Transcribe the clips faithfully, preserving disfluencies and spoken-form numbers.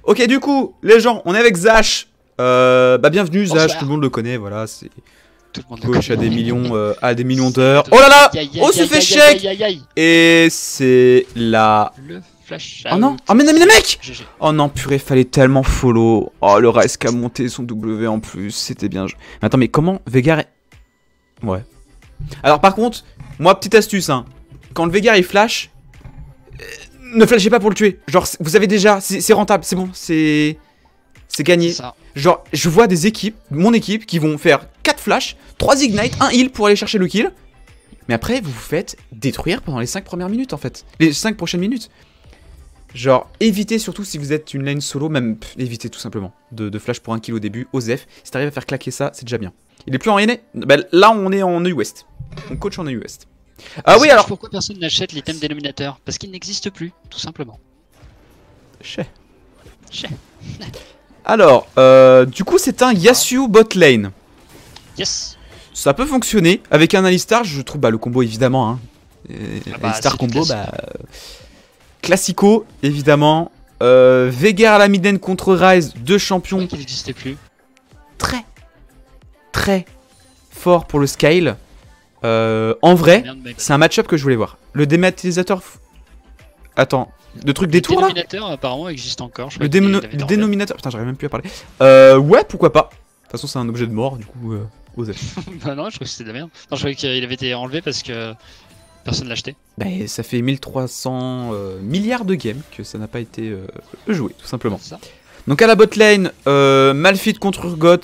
Ok, du coup, les gens, on est avec Zash. Euh, bah bienvenue Bonsoir. Zash, tout le monde le connaît, voilà, c'est Tout le monde le coach à connaît. des millions, euh, à des millions d'heures. Oh là là, on se fait shake. Et c'est la. Le flash. Oh non, oh mais non, mais les mecs. Oh non, purée, fallait tellement follow. Oh le reste qui a monté son W en plus, c'était bien. Mais attends, mais comment Veigar est... Ouais. Alors par contre, moi petite astuce, hein. Quand le Veigar il flash, euh, ne flashez pas pour le tuer. Genre vous avez déjà, c'est rentable, c'est bon, c'est c'est gagné. Genre je vois des équipes, mon équipe, qui vont faire quatre flashs, trois ignite, un heal pour aller chercher le kill. Mais après vous vous faites détruire pendant les cinq premières minutes en fait, les cinq prochaines minutes. Genre évitez surtout si vous êtes une lane solo, même pff, évitez tout simplement de, de flash pour un kill au début. Osef, si t'arrives à faire claquer ça, c'est déjà bien. Il est plus en N A, bah, là on est en E U West. On coach en E U West. Ah oui alors. Pourquoi personne n'achète l'item dénominateur? Parce qu'il n'existe plus, tout simplement. Chez. Chez. Alors, euh, du coup c'est un Yasuo bot lane. Yes. Ça peut fonctionner avec un Alistar, je trouve bah, le combo évidemment. Hein. Ah bah, Alistar combo, bah. Classico, évidemment. Euh, Veigar à la mid lane contre Ryze, deux champions. Qui n'existait plus. Très, très fort pour le scale. Euh, en vrai, c'est un match-up que je voulais voir. Le dématérialisateur. Attends, le truc des tours là. Le dénominateur apparemment existe encore. Je le déno le dénominateur. Putain, j'arrive même plus à parler. Euh, ouais, pourquoi pas. De toute façon, c'est un objet de mort, du coup. Euh, osez. Bah non, je crois que c'était de la merde. Non, je croyais qu'il avait été enlevé parce que personne l'a acheté. Bah, ça fait mille trois cents euh, milliards de games que ça n'a pas été euh, joué, tout simplement. Ça. Donc à la bot lane, euh, Malphite contre Urgot.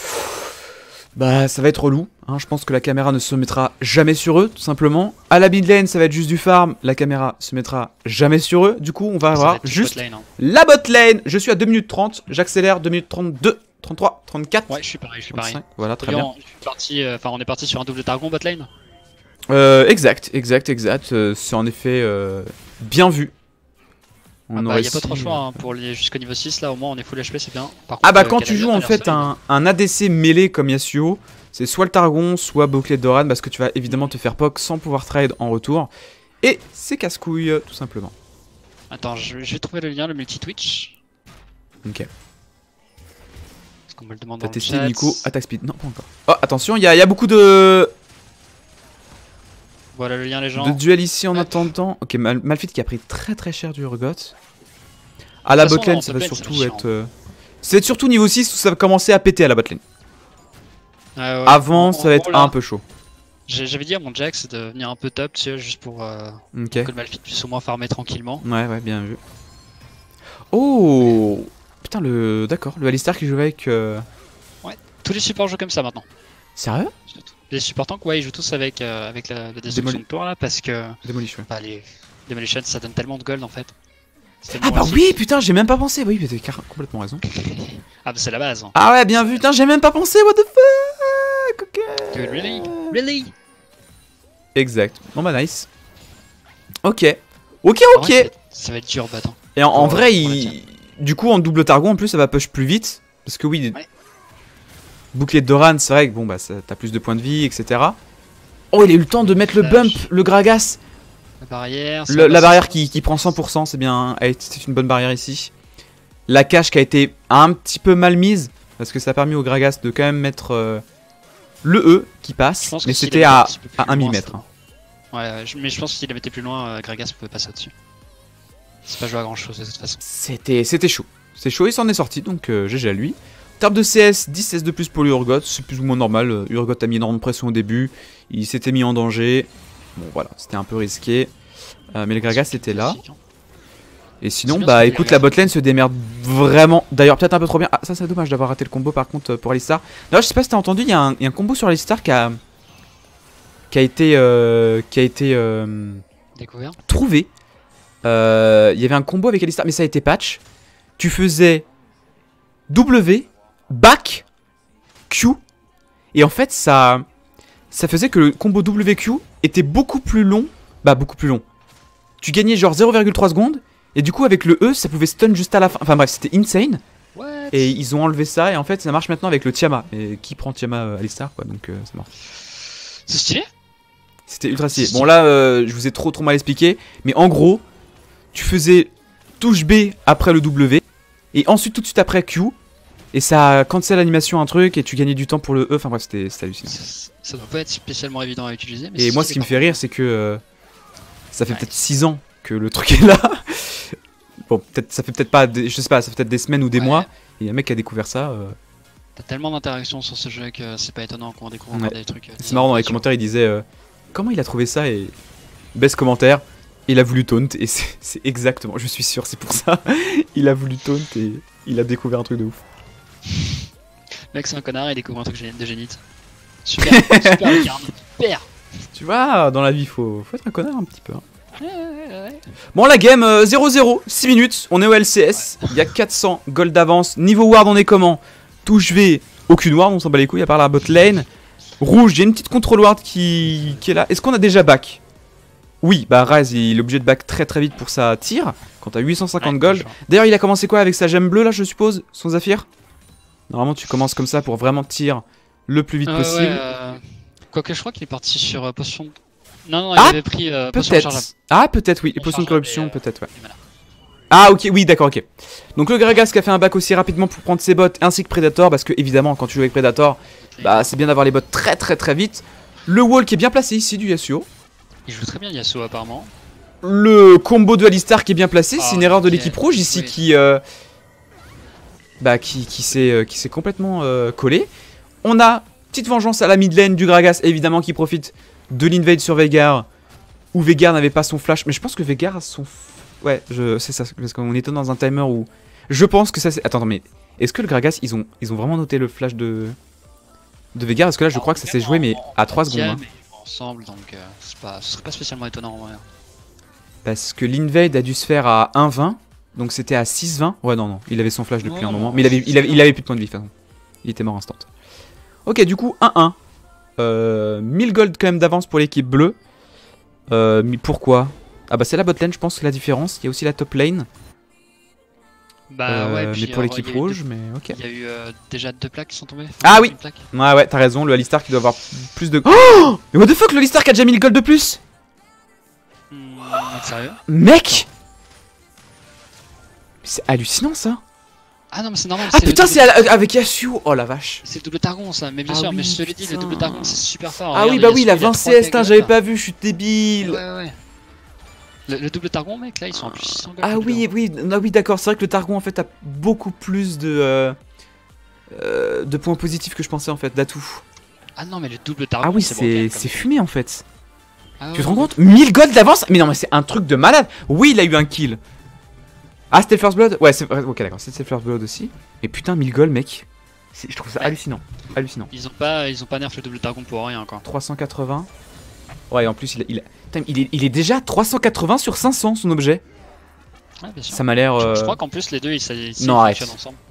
Bah ça va être relou, hein. Je pense que la caméra ne se mettra jamais sur eux, tout simplement. À la mid lane, ça va être juste du farm, la caméra se mettra jamais sur eux. Du coup, on va avoir juste lane, hein. la bot lane. Je suis à deux minutes trente, j'accélère, deux minutes trente-deux, trente-trois, trente-quatre. Ouais, je suis pareil, je suis pareil. trente-cinq, voilà, très bien. Je suis parti, enfin, on est parti sur un double targon bot lane. Euh, exact, exact, exact. Euh, C'est en effet euh, bien vu. On ah bah, y a pas trop de choix hein, pour les jusqu'au niveau six, là au moins on est full H P, c'est bien. Par ah contre, bah euh, quand tu joues en fait un, un A D C mêlé comme Yasuo, c'est soit le Targon, soit bouclier de Doran, parce que tu vas évidemment te faire poke sans pouvoir trade en retour. Et c'est casse-couille, tout simplement. Attends, je, je vais trouver le lien, le multi-twitch. Ok. Est-ce qu'on me le demande T'as dans testé le chat. Nico attaque speed? Non, pas encore. Oh, attention, il y, y a beaucoup de... Voilà le lien les gens. De duel ici en Hop. attendant. Ok, Mal Malphite qui a pris très très cher du Urgot. À la botlane, ça va surtout être... Euh... Ça va être surtout niveau six où ça va commencer à péter à la botlane. Ah ouais. Avant, en, ça va être là, un peu chaud. J'avais dit à mon Jax de venir un peu top, tu sais, juste pour, euh, okay. pour que le Malphite puisse au moins farmer tranquillement. Ouais, ouais, bien vu. Oh putain, le... D'accord, le Alistar qui joue avec... Euh... Ouais, tous les supports jouent comme ça maintenant. Sérieux? Les supports tank, ouais, ils jouent tous avec, euh, avec la, la destruction Démoli... de tour là, parce que... Demolish, ouais. Bah, les Demolition, ça donne tellement de gold en fait. Ah bah oui, putain, j'ai même pas pensé. Oui, mais t'as complètement raison. Ah bah c'est la base. Hein. Ah ouais, bien vu, putain, j'ai même pas pensé, what the fuck. Ok. Dude, really? Really? Exact. Bon bah nice. Ok. Ok, ok. Ouais, ça va être dur, bah attends. Et en, en pour, vrai, pour il... du coup, en double targon, en plus, ça va push plus vite. Parce que oui, ouais. Bouclier de Doran, c'est vrai que bon, bah, t'as plus de points de vie, et cetera. Oh, il a eu le temps de mettre le bump, le Gragas. La barrière. Le, la barrière qui, qui prend cent pour cent, c'est bien. C'est une bonne barrière ici. La cache qui a été un petit peu mal mise. Parce que ça a permis au Gragas de quand même mettre euh, le E qui passe. Mais c'était à, à un millimètre. Hein. Ouais, je, mais je pense que s'il avait été plus loin, euh, Gragas pouvait passer au-dessus. C'est pas joué à grand chose de toute façon. C'était chaud. C'est chaud, il s'en est sorti, donc euh, G G à lui. En termes de C S, dix C S de plus pour l'Urgot, c'est plus ou moins normal. Urgot a mis énormément de pression au début, il s'était mis en danger. Bon voilà, c'était un peu risqué. Euh, mais le Gragas était là. Et sinon, bah écoute, la botlane se démerde vraiment. D'ailleurs, peut-être un peu trop bien. Ah, ça c'est dommage d'avoir raté le combo par contre pour Alistar. D'ailleurs, je sais pas si t'as entendu, il y, y a un combo sur Alistar qui a, qui a été, euh, qui a été euh, découvert, trouvé. Il euh, y avait un combo avec Alistar, mais ça a été patch. Tu faisais W, back, Q. Et en fait, ça, ça faisait que le combo W Q était beaucoup plus long. Bah, beaucoup plus long. Tu gagnais genre zéro virgule trois secondes. Et du coup, avec le E, ça pouvait stun juste à la fin. Enfin bref, c'était insane. What? Et ils ont enlevé ça. Et en fait, ça marche maintenant avec le Tiamat. Et qui prend Tiamat euh, Alistar, quoi. Donc, euh, ça marche. C'est stylé. C'était ultra stylé. Bon, là, euh, je vous ai trop trop mal expliqué. Mais en gros, tu faisais touche B après le W. et ensuite tout de suite après Q, et ça cancel l'animation un truc, et tu gagnais du temps pour le E, enfin bref, c'était hallucinant. Ça, ça doit pas être spécialement évident à utiliser. Mais Et moi, ce qui me fait rire, c'est que euh, ça fait Ouais. peut-être six ans que le truc est là. Bon, peut-être, ça fait peut-être pas, des, je sais pas, ça fait peut-être des semaines ou des Ouais. mois, et un mec qui a découvert ça. euh, T'as tellement d'interactions sur ce jeu que c'est pas étonnant qu'on découvre Ouais. encore des trucs. euh, C'est marrant, dans les sur- commentaires, il disait euh, comment il a trouvé ça, et baisse commentaire, il a voulu taunt, et c'est c'est exactement, je suis sûr, c'est pour ça. Il a voulu taunt, et il a découvert un truc de ouf. Mec, c'est un connard, il découvre un truc gé- de génite. Super, super Lucarne, super. Tu vois, dans la vie, faut, faut être un connard un petit peu. hein. Ouais, ouais, ouais. Bon, la game, euh, zéro zéro, six minutes, on est au L C S, il y a quatre cents gold d'avance. Niveau ward, on est comment? Touche V, aucune ward, on s'en bat les couilles à part la bot lane. Rouge, il y a une petite control ward qui, qui est là. Est-ce qu'on a déjà back? Oui, bah Raz, il est obligé de back très très vite pour sa tir, quand t'as huit cent cinquante Ouais, gold. franchement. D'ailleurs, il a commencé quoi avec sa gemme bleue là, je suppose, son Zafir? Normalement, tu commences comme ça pour vraiment tir le plus vite Euh, possible. ouais, euh, Quoique je crois qu'il est parti sur euh, potion. Non, non, il Ah, avait pris euh, potion Peut-être. rechargeable. Ah, peut-être, oui. Les Potion potions de corruption, rechargeable et, euh, peut-être, ouais. et voilà. Ah, ok, oui, d'accord, ok. Donc le Gragas qui a fait un back aussi rapidement pour prendre ses bots, ainsi que Predator, parce que évidemment, quand tu joues avec Predator, bah c'est bien d'avoir les bots très très très vite. Le wall qui est bien placé ici du Yasuo. Il joue très bien Yasuo apparemment. Le combo de Alistar qui est bien placé, Ah, c'est une erreur de ok. l'équipe rouge ici Oui. qui, euh, bah, qui, qui s'est euh, qui s'est complètement euh, collé. On a petite vengeance à la mid lane du Gragas, évidemment, qui profite de l'invade sur Veigar, où Veigar n'avait pas son flash, mais je pense que Veigar a son... f- Ouais, je c'est ça, parce qu'on était dans un timer où... Je pense que ça c'est... Attends, mais est-ce que le Gragas, ils ont, ils ont vraiment noté le flash de... De Veigar? Parce que là, je crois que ça s'est joué, mais à trois secondes. hein. Mais ensemble, donc euh, c'est pas, ce serait pas spécialement étonnant en vrai. Parce que l'invade a dû se faire à un vingt, donc c'était à six vingt. Ouais, non, non, il avait son flash depuis Non, un non, moment, mais il avait, il, avait, il avait plus de points de vie, de toute façon. Il était mort instant. Ok, du coup, un un. Euh, mille gold quand même d'avance pour l'équipe bleue. Euh, mais pourquoi? Ah bah c'est la bot lane, je pense, que la différence. Il y a aussi la top lane. Bah Euh, ouais, mais puis, pour euh, l'équipe il y a eu rouge, deux- mais ok. Il y a eu euh, déjà deux plaques qui sont tombées. Ah oui. Une plaque. Ouais, ouais, t'as raison, le Alistar qui doit avoir plus de... Oh, mais what the fuck, le Alistar qui a déjà mille gold de plus? Hmm, sérieux? Mec, c'est hallucinant ça. Ah non mais c'est normal. Ah le putain, double- c'est à la- avec Yasuo. Oh la vache. C'est le double targon ça, mais bien Ah sûr, oui, mais je te l'ai dit, le putain. double targon c'est super fort. Ah Regarde, oui, bah oui, Yasuo, il a il vingt trois C S, putain, K j'avais là. pas vu, je suis débile. Ouais, ouais, ouais. Le, le double targon, mec, là ils sont en plus six cents gold. Ah tous les oui, deux. oui, non, oui, d'accord, c'est vrai que le Targon en fait a beaucoup plus de, euh, euh, de points positifs que je pensais en fait, d'atouts. Ah non, mais le double targon. Ah oui, c'est c'est bancal, c'est comme fumé en fait. Ah Tu te ouais. rends compte? mille gold d'avance? Mais non, mais c'est un truc de malade. Oui, il a eu un kill. Ah, c'était le First Blood? Ouais, c'est ok, d'accord, c'était le First Blood aussi. Mais putain, mille gold, mec. C'est- Je trouve ça Ouais. hallucinant. Hallucinant. Ils ont pas, ils ont pas nerf le double targon pour rien quoi. trois cent quatre-vingts. Ouais, en plus, il, a, il, a- putain, il, est, il est déjà trois cent quatre-vingts sur cinq cents son objet. Ouais, bien sûr. Ça m'a l'air. Je, euh, je crois qu'en plus les deux ils, ils, ils Non, arrête. fonctionnent ensemble.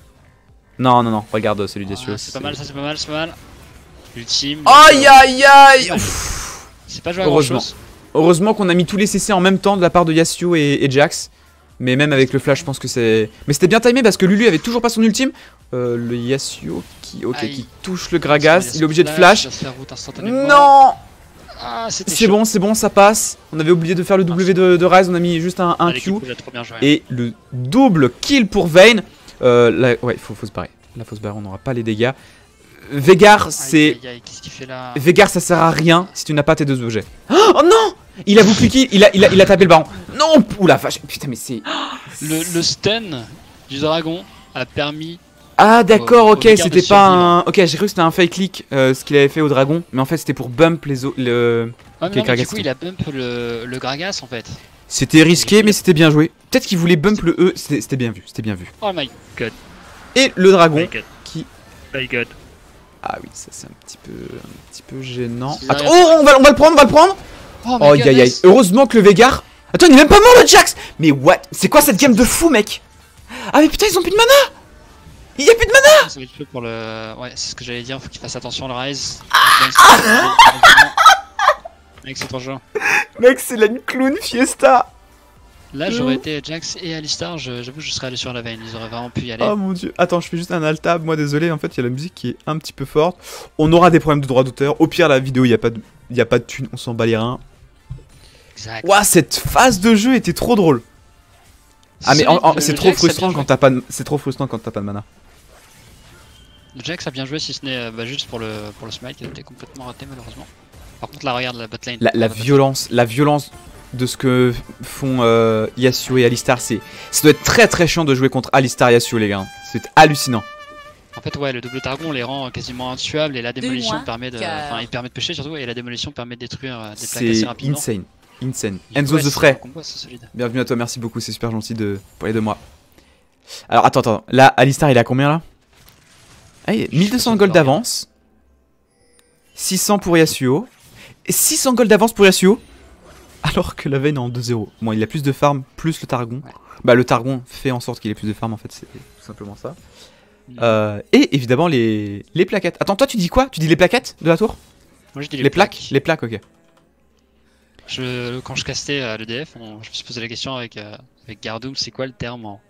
Non, non, non, regarde celui des cieux. Ah, c'est pas mal, ça c'est pas mal, c'est pas mal. Ultime. Aïe aïe aïe! Ouais. Ouf. C'est pas joué à grand Heureusement. chose. Heureusement qu'on a mis tous les C C en même temps de la part de Yasuo et, et Jax. Mais même avec le flash, je pense que c'est. Mais c'était bien timé parce que Lulu avait toujours pas son ultime. Euh, le Yasuo qui, ok, Aïe. qui touche le Gragas, il est obligé de flash. Ça se fait route instantanément. Non! Ah, c'était C'est chaud. bon, c'est bon, ça passe. On avait oublié de faire le W de, de Ryze, on a mis juste un, un Ah, Q. l'équipe rouge a trop bien joué. Et le double kill pour Vayne. Euh, là, ouais, faut, faut se barrer. Là, faut se barrer, on n'aura pas les dégâts. Veigar, Aïe, c'est. aïe, aïe, qu'est-ce qu'il fait là? Veigar, ça sert à rien si tu n'as pas tes deux objets. Oh non! Il a bouclé kill, il a, il, a, il a tapé le baron. Non! Oula vache, putain, mais c'est. Le, le stun du dragon a permis. Ah d'accord, Au- au ok, Veigar c'était de pas survivre. un... Ok, j'ai cru que c'était un fake click, euh, ce qu'il avait fait au dragon. Mais en fait, c'était pour bump les autres... Le... Ouais, mais Ok, non, mais Gragas du coup, kill. il a bump le, le Gragas en fait. C'était risqué, mais c'était bien joué. Peut-être qu'il voulait bump le E, c'était c'était bien vu, c'était bien vu. Oh my god. Et le dragon god. qui... My god. Ah oui, ça c'est un petit peu... un petit peu gênant. C'est Attends, derrière. oh, on va, on va le prendre, on va le prendre. Oh Oh, my aïe aïe. goodness. Heureusement que le Veigar... Attends, il est même pas mort le Jax. Mais what? C'est quoi cette game de fou, mec? Ah mais putain, ils ont plus de mana. Il y a plus de mana. Ça va être chaud pour le. Ouais, c'est ce que j'allais dire, faut qu'il fasse attention le Rise. Ah. Mec, c'est trop chaud. Mec, c'est la clown fiesta. Là, j'aurais été Jax et Alistar, je- j'avoue, je serais allé sur la veine, ils auraient vraiment pu y aller. Oh mon dieu. Attends, je fais juste un alt tab. Moi, désolé. En fait, il y a la musique qui est un petit peu forte. On aura des problèmes de droit d'auteur. Au pire, la vidéo, il n'y a pas de, il y a pas de thune. On s'en bat les reins. Exact. Ouah, cette phase de jeu était trop drôle. Ah mais en- en- Le c'est Jax trop a bien frustrant joué. quand t'as pas de... c'est trop frustrant quand t'as pas de mana. Le Jax a bien joué, si ce n'est euh, bah, juste pour le, pour le smite qui a été complètement raté malheureusement. Par contre, là, regarde la botlane. La, la Ah, botlane. violence, la violence de ce que font euh, Yasuo et Alistar, c'est ça doit être très très chiant de jouer contre Alistar et Yasuo les gars. C'est hallucinant. En fait, ouais, le double targon les rend quasiment intuables et la démolition mois, permet de. car- Enfin, il permet de pêcher surtout et la démolition permet de détruire euh, des plaques C'est assez rapidement. insane, insane. Du coup, Enzo ouais, the c'est Fray, un combo assez solide. bienvenue à toi, merci beaucoup, c'est super gentil de parler de moi. Alors attends, attends, là Alistar il est à combien là? Ah, il est mille deux cents gold d'avance. six cents pour Yasuo. Et six cents gold d'avance pour Yasuo. Alors que la veine est en deux zéro. Bon, il a plus de farm, plus le Targon. Ouais. Bah, le Targon fait en sorte qu'il ait plus de farm, en fait, c'est tout simplement ça. Mm. Euh, et évidemment, les, les plaquettes. Attends, toi, tu dis quoi? Tu dis les plaquettes de la tour? Moi, je dis Les, les, plaques. Les plaques, ok. Je, quand je castais à l'E D F, on- je me suis posé la question avec, euh, avec Gardoum, c'est quoi le terme en,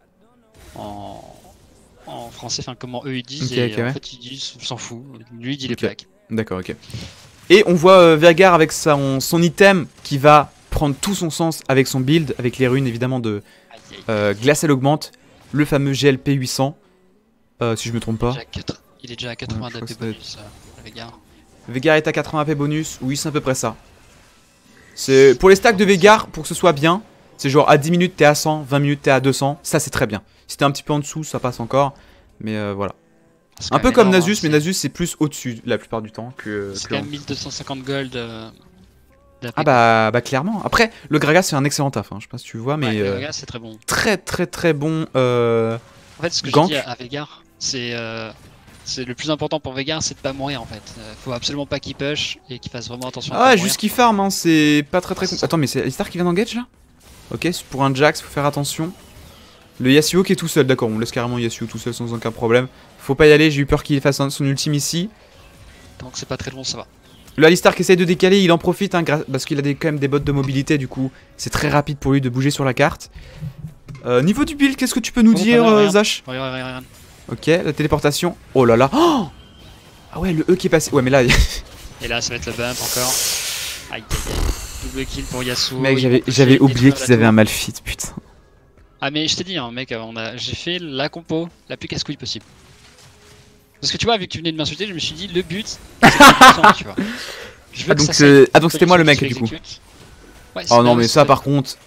en, en français, enfin comment eux ils disent, Ok, et ok, en ouais. fait ils disent, on s'en fout, lui il dit les Ok. plaques. D'accord, ok. Et on voit euh, Vergar avec son, son item qui va prendre tout son sens avec son build, avec les runes évidemment de Aïe, aïe. euh, Glacial Augmente, le fameux G L P huit cents, euh, si je me trompe pas. Déjà à quatre- Il est déjà à quatre-vingts Ouais, je crois d'A P que ça doit bonus, euh, le Vegar. Vegar est à quatre-vingts A P bonus, oui c'est à peu près ça. C'est pour les stacks de Vegar, pour que ce soit bien, c'est genre à dix minutes t'es à cent, vingt minutes t'es à deux cents, ça c'est très bien. Si t'es un petit peu en dessous, ça passe encore, mais euh, voilà. C'est Un quand peu même comme énorme, Nasus, hein, mais c'est- Nasus c'est plus au-dessus la plupart du temps que. C'est que quand en- même mille deux cent cinquante gold euh, d'A P. Ah bah, bah clairement. Après, le Gragas fait un excellent taf, hein. Je sais pas si tu vois, mais Ouais, le euh, Vegar, c'est très bon. très très très bon. Euh... En fait, ce que Gank. j'ai dit à, à Vegar, c'est euh, c'est le plus important pour Vegar, c'est de pas mourir en fait. Euh, faut absolument pas qu'il push et qu'il fasse vraiment attention à Ah, pas ouais, mourir. juste qu'il farm, hein. C'est pas très très. con- Attends, mais c'est Alistar qui vient d'engage là? Ok, c'est pour un Jax, faut faire attention. Le Yasuo qui est tout seul, d'accord, on laisse carrément Yasuo tout seul sans aucun problème. Faut pas y aller, j'ai eu peur qu'il fasse un- son ultime ici. Tant que c'est pas très long, ça va. Le Alistar qui essaye de décaler, il en profite hein, gra- parce qu'il a des, quand même des bottes de mobilité, du coup c'est très rapide pour lui de bouger sur la carte. Euh, niveau du build, qu'est-ce que tu peux nous Oh, dire, pas mal, euh, regarde. Zach? Regarde, regarde, regarde. Ok, la téléportation. Oh là là. Oh ah ouais, le E qui est passé. Ouais, mais là, Et là, ça va être le bump encore. Aïe, aïe, aïe. Double kill pour Yasuo. mec, Ils j'avais vont pousser, j'avais oublié détruire qu'ils la avaient tour. un Malphite, putain. Ah, mais je t'ai dit, hein, mec, on a... j'ai fait la compo la plus casse-couille possible. Parce que tu vois, vu que tu venais de m'insulter, je me suis dit, le but, c'est de tu vois. Je veux Ah, que donc ça c'est- saille. ah, donc c'était moi le mec, Je du coup. l'exécute. Ouais, c'est Oh non, là, mais c'est ça, là. par contre,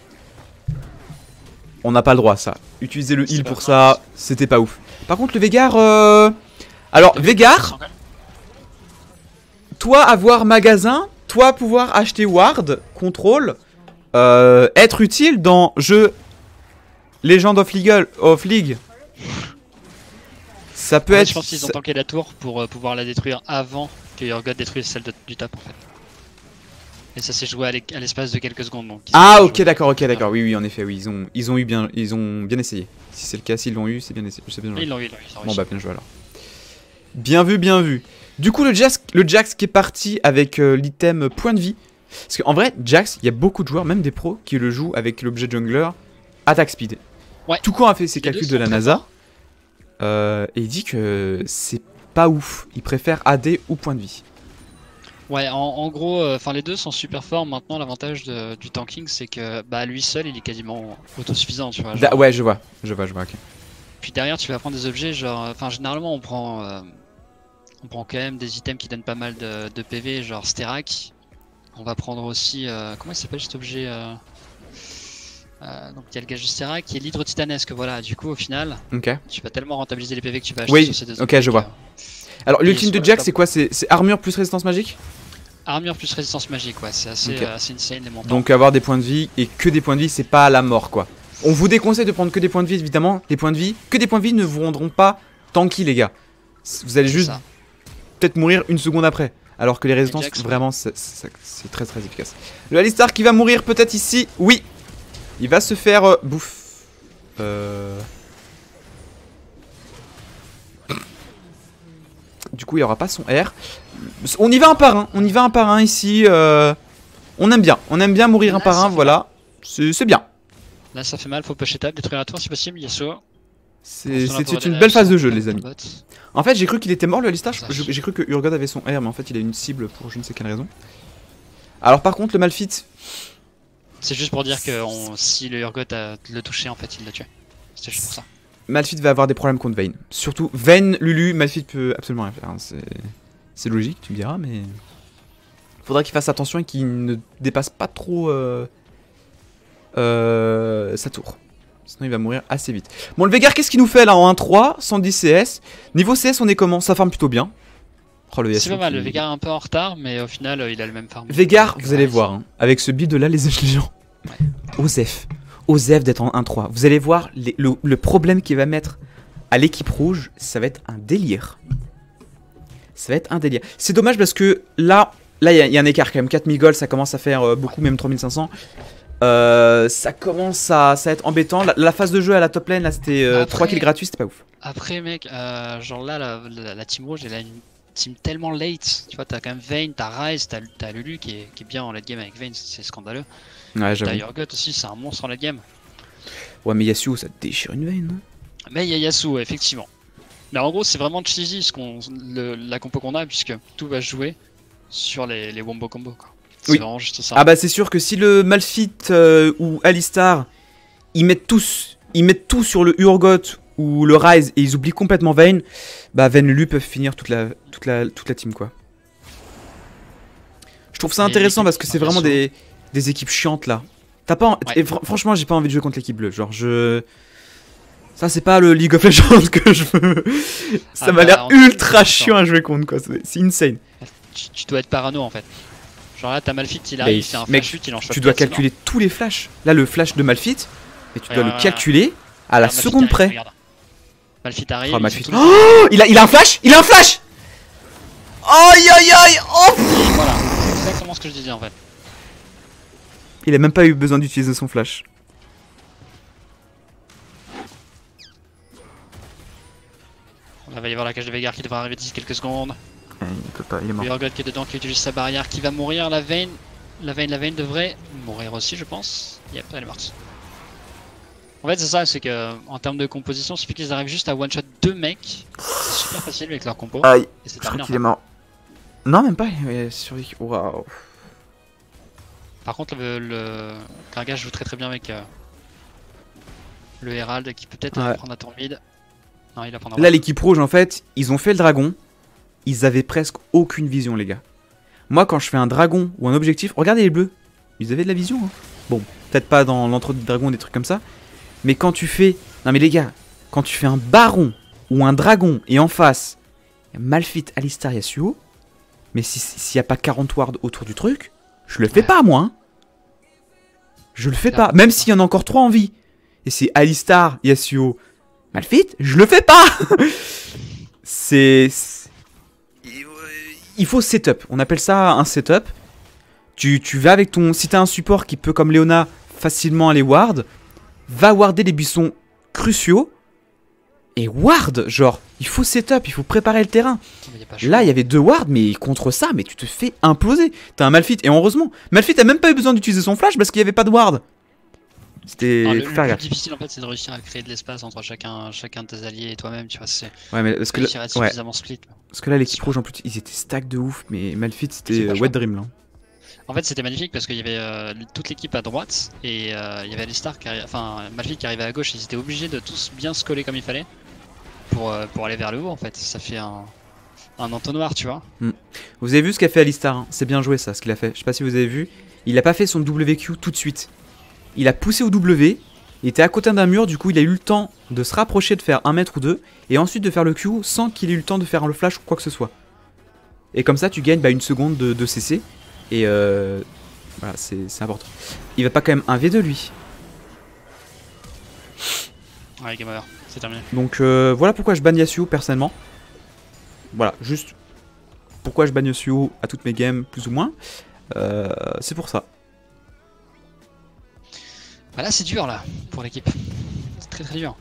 on n'a pas le droit, ça. Utiliser le C'est heal pas pour grave. ça, c'était pas ouf. Par contre, le Vegar. Euh... Alors, Vegar, toi avoir magasin, toi pouvoir acheter ward, contrôle, euh, être utile dans jeu Legend of League. Of League. Ça peut Ouais, être. je pense qu'ils ont tanké la tour pour euh, pouvoir la détruire avant que Urgot détruise celle de- du top en fait. Et ça s'est joué à l'e- à l'espace de quelques secondes donc. ils Ah ont ok joué. d'accord ok d'accord oui oui en effet oui ils ont ils ont eu bien ils ont bien essayé. Si c'est le cas s'ils l'ont eu c'est bien essayé. C'est bien joué. Ils l'ont eu, ils l'ont eu, ils ont Bon réussi. bah bien joué alors. Bien vu bien vu. Du coup le Jax le Jax qui est parti avec euh, l'item point de vie. Parce qu'en vrai Jax il y a beaucoup de joueurs même des pros qui le jouent avec l'objet jungler attack speed. Ouais. Tout a fait ses Les deux calculs sont de la très NASA. Euh, et il dit que c'est pas ouf. Il préfère A D ou point de vie. Ouais, en, en gros, enfin les deux sont super forts. Maintenant, l'avantage de- du tanking, c'est que bah lui seul, il est quasiment autosuffisant, tu vois. Da- genre. ouais je vois je vois je vois ok. Puis derrière, tu vas prendre des objets, genre, enfin généralement, on prend, euh, on prend quand même des items qui donnent pas mal de, de P V, genre Sterak. On va prendre aussi, euh, comment il s'appelle cet objet euh, euh, donc il y a le gage du Sterak qui est l'hydre titanesque. Voilà, du coup, au final, Ok. tu vas tellement rentabiliser les P V que tu vas acheter Oui, sur ces deux ok, objets je que- vois. Alors Et l'ultime sur de le Jax top. c'est quoi? C'est c'est armure plus résistance magique? Armure plus résistance magique, ouais, c'est assez, Ok. euh, assez insane les montants. Donc avoir des points de vie et que des points de vie c'est pas la mort quoi. On vous déconseille de prendre que des points de vie évidemment. Les points de vie, que des points de vie ne vous rendront pas tanky les gars. Vous allez C'est juste ça. peut-être mourir une seconde après. Alors que les résistances Jax, vraiment c'est c'est- c'est très très efficace. Le Alistar qui va mourir peut-être ici. Oui. Il va se faire euh, bouffe. Euh... Du coup il aura pas son R. On y va un par un. On y va un par un ici. euh, On aime bien. On aime bien mourir un Là, par ça un. fait Voilà. C'est c'est bien. Là, ça fait mal, faut push étape, détruire la tour si possible, Yasuo. C'est On se c'est rappelle une des belle phase de réactions jeu, de les amis. bot. En fait, j'ai cru qu'il était mort le Alistar. Ça, Je- je- J'ai cru que Urgot avait son R, mais en fait, il a une cible pour je ne sais quelle raison. Alors, par contre, le Malphite. C'est juste pour dire que on, si le Urgot a le touché, en fait, il l'a tué. C'était juste pour ça. Malphite va avoir des problèmes contre Vayne. Surtout Vayne, Lulu, Malphite peut absolument rien faire. Hein. C'est logique, tu me diras, mais... Faudra qu'il fasse attention et qu'il ne dépasse pas trop euh, euh, sa tour. Sinon il va mourir assez vite. Bon, le Veigar, qu'est-ce qu'il nous fait là en un trois, cent dix C S? Niveau C S, on est comment? Ça farm plutôt bien. Oh, c'est pas mal, qui... le Veigar est un peu en retard, mais au final, euh, il a le même farm. Veigar, vous allez voir, hein, avec ce build là, les gens. Ouais. Osef. Osef d'être en un trois. Vous allez voir les, le, le problème qu'il va mettre à l'équipe rouge, ça va être un délire. Ça va être un délire. C'est dommage parce que là, là il y, y a un écart quand même. quatre mille gold, ça commence à faire euh, beaucoup, même trois mille cinq cents. Euh, ça commence à, ça à être embêtant. La, la phase de jeu à la top lane, là, c'était euh, trois kills gratuits, c'était pas ouf. Après, mec, euh, genre là, la, la, la team rouge, elle a une team tellement late. Tu vois, t'as quand même Vayne, t'as Ryze, t'as Lulu qui est, qui est bien en late game avec Vayne, c'est scandaleux. Ouais, j'avoue. T'as Urgot aussi, c'est un monstre en late game. Ouais, mais Yasuo, ça déchire une Vayne, non? Mais il y a Yasuo, effectivement. Mais en gros, c'est vraiment cheesy ce qu'on, le, la compo qu'on a, puisque tout va jouer sur les, les wombo combos, quoi. C'est oui. vraiment juste ça. Ah bah c'est sûr que si le Malphite euh, ou Alistar, ils mettent tous, ils mettent tout sur le Urgot ou le Ryze et ils oublient complètement Vayne, bah Vayne et Lulu peuvent finir toute la, toute la, toute la team, quoi. Je trouve ça intéressant parce que c'est vraiment des, des équipes chiantes là. T'as pas, en... ouais. Et fr franchement, j'ai pas envie de jouer contre l'équipe bleue. Genre je, ça c'est pas le League of Legends que je veux. Ça ah m'a bah, l'air ultra chiant à jouer contre, quoi. C'est insane. Tu, tu dois être parano en fait. Genre là, t'as Malphite, il arrive, il fait un flash shoot, il en chope. Tu dois calculer tous les flashs. Là, le flash de Malphite, et tu ouais, dois ouais, le calculer ouais. à la alors, seconde Malphite près. Arrive, Malphite arrive. Oh, Malphite. Oh, il, a, il a un flash. Il a un flash. Aïe aïe aïe. Oh. Voilà, c'est exactement ce que je disais en fait. Il a même pas eu besoin d'utiliser son flash. On va y avoir la cage de Veigar qui devra arriver d'ici quelques secondes. Il peut pas, il est mort. Le Urgot qui est dedans, qui utilise sa barrière, qui va mourir. La Vayne, la Vayne, la Vayne devrait mourir aussi, je pense. Yep, elle est morte. En fait, c'est ça, c'est que en termes de composition, il suffit qu'ils arrivent juste à one shot deux mecs. C'est super facile avec leur compo. Aïe, et c'est je crois qu'il est mort. Non, même pas, il est survécu. Waouh. Par contre, le, le Gragas joue très très bien avec euh, le Herald qui peut peut-être ouais. prendre la tour mid. Non, il va prendre. Là, l'équipe rouge, en fait, ils ont fait le dragon. Ils avaient presque aucune vision, les gars. Moi, quand je fais un dragon ou un objectif, regardez les bleus. Ils avaient de la vision. Hein. Bon, peut-être pas dans l'entre du dragon, des trucs comme ça. Mais quand tu fais... Non mais les gars, quand tu fais un baron ou un dragon et en face, Malphite, Alistar, Yasuo, mais s'il si n'y a pas quarante wards autour du truc, je le fais ouais. pas, moi. Hein. Je le fais pas. Même s'il y en a encore trois en vie. Et c'est Alistar, Yasuo, Malphite, je le fais pas. C'est... Il faut setup, on appelle ça un setup. Tu, tu vas avec ton... Si t'as un support qui peut, comme Léona, facilement aller ward, va warder les buissons cruciaux. Et ward, genre, il faut setup, il faut préparer le terrain. Là, il y avait deux wards, mais contre ça, mais tu te fais imploser. T'as un Malphite, et heureusement, Malphite a même pas eu besoin d'utiliser son flash parce qu'il n'y avait pas de ward. C'était... Le, le plus difficile en fait, c'est de réussir à créer de l'espace entre chacun, chacun de tes alliés et toi-même, tu vois. C'est ouais, mais parce que là, ouais. split. Parce que là, l'équipe rouge en plus, ils étaient stack de ouf, mais Malphite c'était euh, wet dream là. En fait, c'était magnifique parce qu'il y avait euh, toute l'équipe à droite et euh, il y avait Alistar qui arrivait, enfin Malphite qui arrivait à gauche. Ils étaient obligés de tous bien se coller comme il fallait pour euh, pour aller vers le haut. En fait, ça fait un un entonnoir, tu vois. Mm. Vous avez vu ce qu'a fait Alistar, hein. C'est bien joué ça, ce qu'il a fait. Je sais pas si vous avez vu. Il a pas fait son W Q tout de suite. Il a poussé au W, il était à côté d'un mur, du coup il a eu le temps de se rapprocher, de faire un mètre ou deux, et ensuite de faire le Q sans qu'il ait eu le temps de faire le flash ou quoi que ce soit. Et comme ça tu gagnes bah, une seconde de, de C C, et euh, voilà, c'est important. Il va pas quand même un V deux lui. Ouais, game over, c'est terminé. Donc euh, voilà pourquoi je banne Yasuo personnellement. Voilà, juste pourquoi je banne Yasuo à toutes mes games, plus ou moins. Euh, c'est pour ça. Bah là c'est dur là pour l'équipe, c'est très très dur.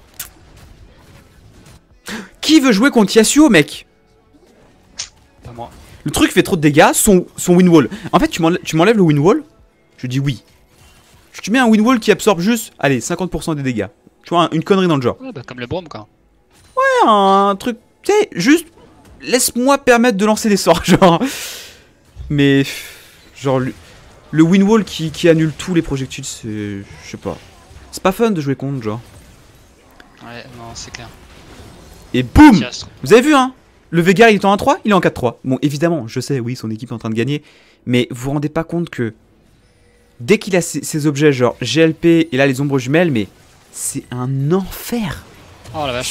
Qui veut jouer contre Yasuo mec? Pas moi. Le truc fait trop de dégâts, son, son win wall. En fait tu m'enlèves le win wall, je dis oui. Je te mets un win wall qui absorbe juste, allez, cinquante pour cent des dégâts. Tu vois, une connerie dans le genre. Ouais bah comme le Braum quoi. Ouais, un truc, tu sais, juste laisse-moi permettre de lancer des sorts, genre. Mais, genre, le, Le win wall qui, qui annule tous les projectiles, c'est... Je sais pas. C'est pas fun de jouer contre, genre. Ouais, non, c'est clair. Et boum! Vous avez vu, hein? Le Veigar, il est en un trois, il est en quatre trois. Bon, évidemment, je sais, oui, son équipe est en train de gagner. Mais vous vous rendez pas compte que... Dès qu'il a ses, ses objets, genre G L P et là, les ombres jumelles, mais... C'est un enfer! Oh la vache!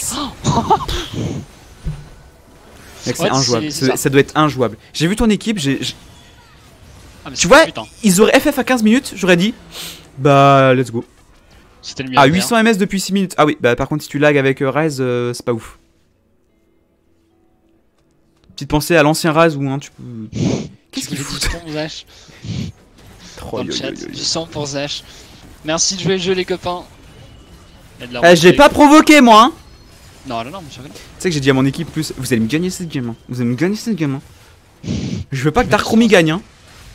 Mec, c'est injouable. Ça. ça doit être injouable. J'ai vu ton équipe, j'ai... Ah, tu vois, putain. Ils auraient F F à quinze minutes, j'aurais dit... Bah, let's go. C'était le mieux. Ah, huit cents M S depuis six minutes. Ah oui, bah par contre, si tu lag avec euh, Ryze, euh, c'est pas ouf. Petite pensée à l'ancien Ryze où hein, tu peux... Qu'est-ce qu'il fout pour Zash? Dans le chat, du sang pour Zash. Merci de jouer le jeu, les copains. Eh, j'ai pas provoqué, moi, hein. Non, non, non, monsieur. Tu sais que j'ai dit à mon équipe plus... Vous allez me gagner cette game, hein. Vous allez me gagner cette game, hein. Je veux pas que Darkromi gagne, hein.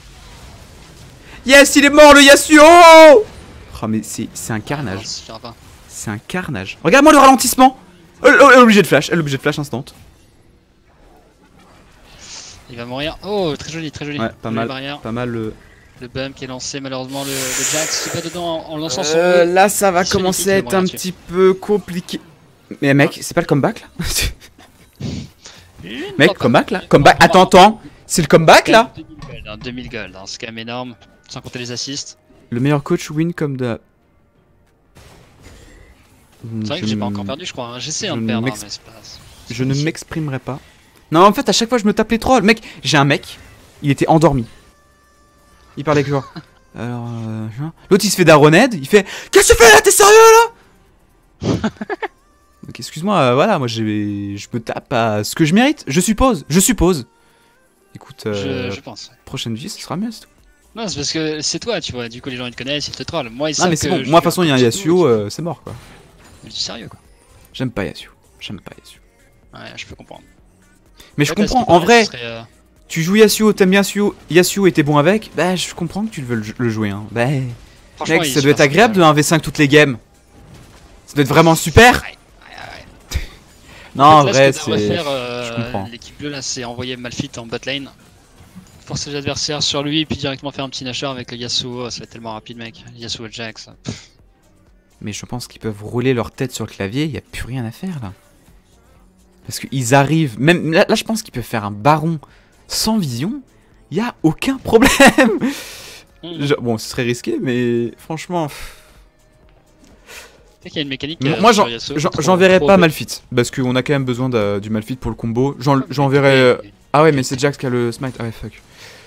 Yes, il est mort, le Yasuo. Oh, mais c'est un carnage. C'est un carnage. Regarde-moi le ralentissement. Elle est obligée de flash, elle est obligée de flash instant. Il va mourir. Oh, très joli, très joli. Ouais, pas mal, pas mal le... Le bump qui est lancé, malheureusement, le, le Jax qui est pas dedans en, en lançant son... Euh, là, ça va commencer à être un petit peu compliqué. Mais mec, c'est pas le comeback, là? Mec, comeback, là? Comeback, attends, attends. C'est le comeback, là? deux mille gold, hein, c'est quand même énorme. Sans compter les assists. Le meilleur coach win comme de... C'est vrai que j'ai pas encore perdu, je crois. Hein. J'essaie de perdre, hein, mais c'est pas... Je ne m'exprimerai pas. Non, en fait, à chaque fois, je me tape les trolls. Mec, j'ai un mec, il était endormi. Il parlait que genre... Alors... Euh, l'autre, il se fait d'Aroned, il fait... Qu'est-ce que tu fais là? T'es sérieux, là? Donc, excuse-moi, euh, voilà, moi, je me tape à ce que je mérite. Je suppose, je suppose. Écoute, euh, je, je pense. Prochaine vie, ce sera mieux, c'est tout. Non, c'est parce que c'est toi, tu vois. Du coup, les gens ils te connaissent, ils te trollent. Moi, ils savent. Ah, mais c'est bon. Moi, de toute façon, il y a un Yasuo, euh, c'est mort, quoi. Je dis sérieux, quoi. J'aime pas Yasuo. J'aime pas Yasuo. Ouais, je peux comprendre. Mais je comprends. En vrai, serait, euh... tu joues Yasuo, t'aimes Yasuo, Yasuo et t'es bon avec. Bah, je comprends que tu veux le jouer. Hein. Bah, mec, ça doit être agréable de un v cinq toutes les games. Ça doit être vraiment super. Non, en vrai, c'est. Je comprends. L'équipe bleue là, c'est envoyer Malphite en bot lane. Forcer les adversaires sur lui et puis directement faire un petit nasher avec le Yasuo, ça va être tellement rapide, mec. Yasuo Jax. Mais je pense qu'ils peuvent rouler leur tête sur le clavier, il n'y a plus rien à faire là. Parce qu'ils arrivent, même là, là je pense qu'ils peuvent faire un baron sans vision, il n'y a aucun problème. Mmh. Je, bon, ce serait risqué, mais franchement. Tu sais qu'il y a une mécanique. Euh, moi, j'enverrai pas Malphite, parce qu'on a quand même besoin de, du Malphite pour le combo. J'enverrai. Euh... Ah ouais, mais c'est Jax qui a le smite. Ah ouais, fuck.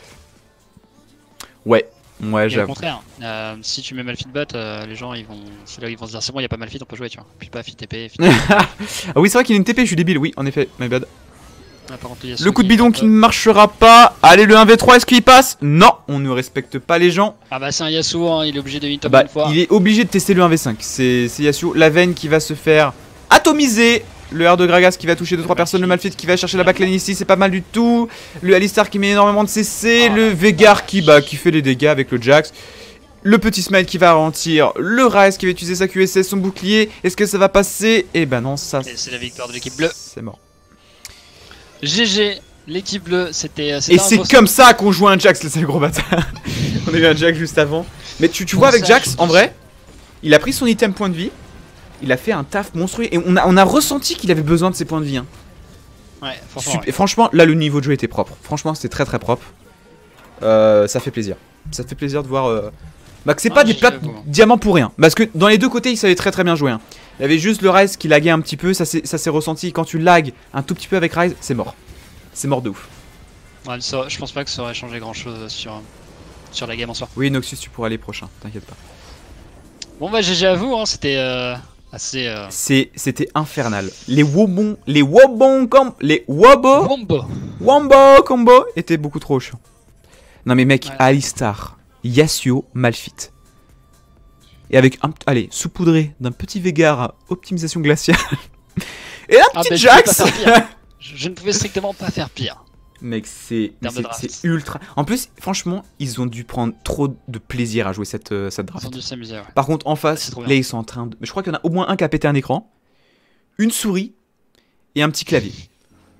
Ouais, ouais, j'avoue. Au contraire, euh, si tu mets Malphite bot, euh, les gens ils vont, c'est là où ils vont se dire c'est bon, il y a pas Malphite, on peut jouer, tu vois. Puis pas fit T P. Ah oui, c'est vrai qu'il y a une T P, je suis débile. Oui, en effet, my bad. Ah, par contre, le, le coup de bidon qui ne marchera pas. Allez, le un v trois, est-ce qu'il passe? Non, on ne respecte pas les gens. Ah bah c'est un Yasuo, hein, il est obligé de hit top bah, une fois. Il est obligé de tester le un v cinq. C'est Yasuo, la veine qui va se faire atomiser. Le R de Gragas qui va toucher deux trois personnes, le Malphite qui va chercher la backlane ici, c'est pas mal du tout. Le Alistar qui met énormément de C C, oh, le Veigar qui, bah, qui fait les dégâts avec le Jax. Le petit Smite qui va ralentir, le Ryze qui va utiliser sa Q S S, son bouclier. Est-ce que ça va passer? Eh ben non, ça... C'est la victoire de l'équipe bleue. C'est mort. G G, l'équipe bleue, c'était... Et c'est comme ça qu'on joue un Jax, c'est le gros bâtard. On a eu un Jax juste avant. Mais tu, tu vois avec Jax, en vrai, il a pris son item point de vie. Il a fait un taf monstrueux et on a, on a ressenti qu'il avait besoin de ses points de vie. Hein. Ouais, franchement, Sup ouais. Et franchement, là le niveau de jeu était propre. Franchement, c'était très très propre. Euh, ça fait plaisir. Ça fait plaisir de voir euh, bah, que c'est ah, pas des plates diamants pour rien. Parce que dans les deux côtés, il savait très très bien jouer. Hein. Il y avait juste le Ryze qui laguait un petit peu. Ça s'est ressenti. Quand tu lagues un tout petit peu avec Ryze, c'est mort. C'est mort de ouf. Ouais, ça, je pense pas que ça aurait changé grand chose sur, sur la game en soi. Oui, Noxus, tu pourras aller prochain. T'inquiète pas. Bon bah G G à vous. Hein, c'était. Euh... Assez. Euh... C'était infernal. Les wobons, les wobons com, les wobo, wombo, wombo combo étaient beaucoup trop chiants. Non mais mec, ouais. Alistar, Yasuo, Malphite. Et avec un, allez, saupoudré d'un petit Veigar à optimisation glaciale. Et un ah petit bah, Jax. je, je ne pouvais strictement pas faire pire. Mec, c'est ultra. En plus, franchement, ils ont dû prendre trop de plaisir à jouer cette, euh, cette draft. Ils ont dû s'amuser, ouais. Par contre, en face, là, ils sont en train de. Je crois qu'il y en a au moins un qui a pété un écran, une souris et un petit clavier.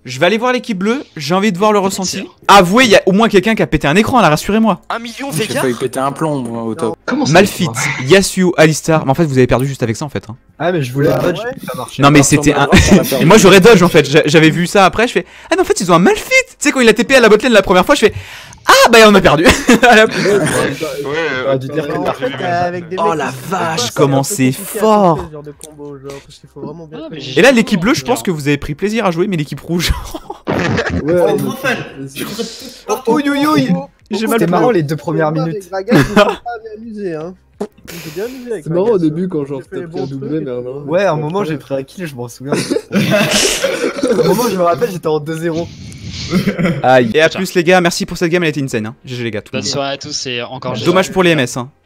Je vais aller voir l'équipe bleue, j'ai envie de voir le Mais ressenti. c'est- Avouez, il y a au moins quelqu'un qui a pété un écran là, rassurez-moi. Un million J'ai Vega. failli péter un plomb, moi, au top. Comment ça Malfit, Yasuo, Alistar. Mais en fait, vous avez perdu juste avec ça en fait. Hein. Ah, mais je voulais Ah, dodge, ouais. ça marchait. Non, mais c'était un. Et moi j'aurais dodge en fait. J'a- J'avais vu ça après, je fais. Ah, non, en fait, ils ont un Malfit. Tu sais, quand il a T P à la botlane la première fois, je fais. Ah, bah on a perdu. À la- Ah, du dire que En t'as fait, euh, avec des Oh mecs la qui- vache, c'est comment un peu c'est compliqué à fort. tester ce genre de combo, genre, parce qu'il faut vraiment bien Ah, mais connaître. j'ai- Et là, l'équipe bleue, je pense que vous avez pris plaisir à jouer, mais l'équipe rouge. Ouais, Oh, ouais. trop fun. Oh, oui, oui, oui. J'ai mal C'était pris. marrant les deux premières Moi, minutes. avec Gragas, je me suis pas bien amusé, hein. Je me suis bien amusé avec C'est marrant au Gragas, début hein. quand genre J'ai fait t'as les pris un bons doublé, trucs et mais tout. non. Ouais, à un moment j'ai pris un kill, je m'en souviens. À un moment, je me rappelle, j'étais en deux zéro. Aïe. Et à plus, les gars, merci pour cette game, elle était insane. Hein. G G les gars, tout le Bonne monde. soirée à tous et encore G G. Dommage pour les M S. Hein.